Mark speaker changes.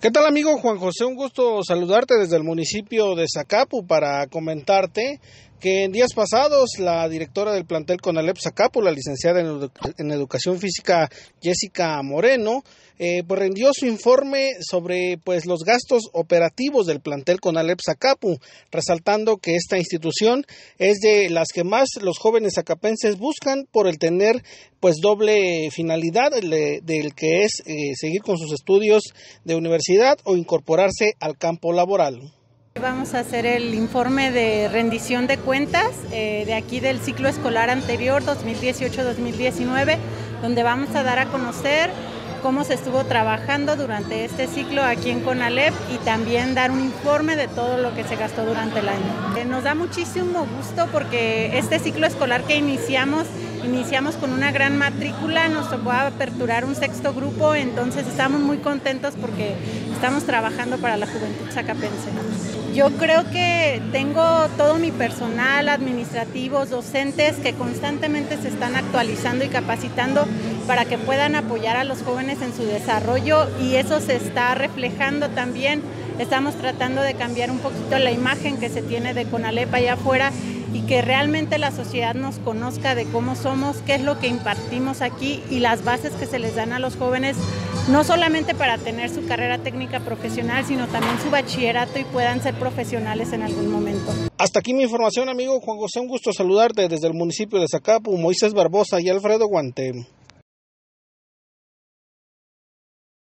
Speaker 1: ¿Qué tal, amigo Juan José? Un gusto saludarte desde el municipio de Zacapu para comentarte que en días pasados la directora del plantel CONALEP Zacapu, la licenciada en Educación Física Jessica Moreno, pues rindió su informe sobre los gastos operativos del plantel CONALEP Zacapu, resaltando que esta institución es de las que más los jóvenes zacapenses buscan por el tener doble finalidad del que es seguir con sus estudios de universidad o incorporarse al campo laboral.
Speaker 2: Vamos a hacer el informe de rendición de cuentas de aquí del ciclo escolar anterior 2018-2019, donde vamos a dar a conocer cómo se estuvo trabajando durante este ciclo aquí en CONALEP y también dar un informe de todo lo que se gastó durante el año. Nos da muchísimo gusto porque este ciclo escolar que iniciamos con una gran matrícula, nos tocó aperturar un sexto grupo, entonces estamos muy contentos porque estamos trabajando para la juventud zacapense. Yo creo que tengo todo mi personal, administrativos, docentes que constantemente se están actualizando y capacitando para que puedan apoyar a los jóvenes en su desarrollo y eso se está reflejando también. Estamos tratando de cambiar un poquito la imagen que se tiene de CONALEP allá afuera y que realmente la sociedad nos conozca de cómo somos, qué es lo que impartimos aquí y las bases que se les dan a los jóvenes, no solamente para tener su carrera técnica profesional, sino también su bachillerato y puedan ser profesionales en algún momento.
Speaker 1: Hasta aquí mi información, amigo Juan José, un gusto saludarte desde el municipio de Zacapu, Moisés Barbosa y Alfredo Guante.